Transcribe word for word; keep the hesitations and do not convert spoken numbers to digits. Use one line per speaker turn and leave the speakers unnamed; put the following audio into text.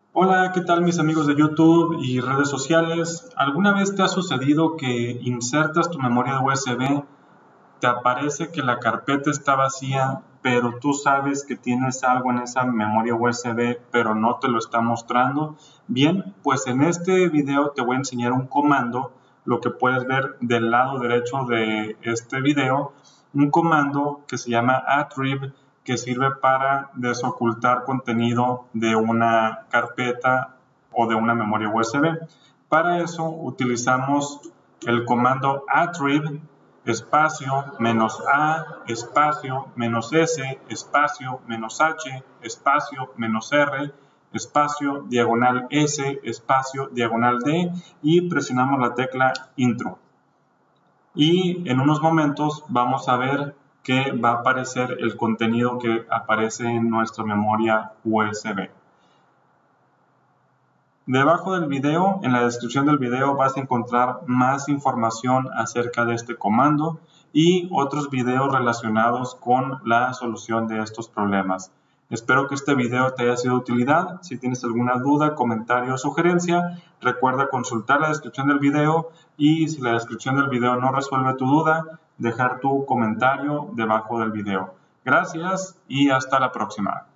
Hola, ¿qué tal mis amigos de YouTube y redes sociales? ¿Alguna vez te ha sucedido que insertas tu memoria U S B, te aparece que la carpeta está vacía, pero tú sabes que tienes algo en esa memoria U S B, pero no te lo está mostrando? Bien, pues en este video te voy a enseñar un comando, lo que puedes ver del lado derecho de este video, un comando que se llama attrib, que sirve para desocultar contenido de una carpeta o de una memoria U S B. Para eso utilizamos el comando attrib espacio menos A espacio menos S espacio menos H espacio menos R espacio diagonal S espacio diagonal D y presionamos la tecla intro. Y en unos momentos vamos a ver que va a aparecer el contenido que aparece en nuestra memoria U S B. Debajo del video, en la descripción del video, vas a encontrar más información acerca de este comando y otros videos relacionados con la solución de estos problemas. Espero que este video te haya sido de utilidad. Si tienes alguna duda, comentario o sugerencia, recuerda consultar la descripción del video y si la descripción del video no resuelve tu duda, dejar tu comentario debajo del video. Gracias y hasta la próxima.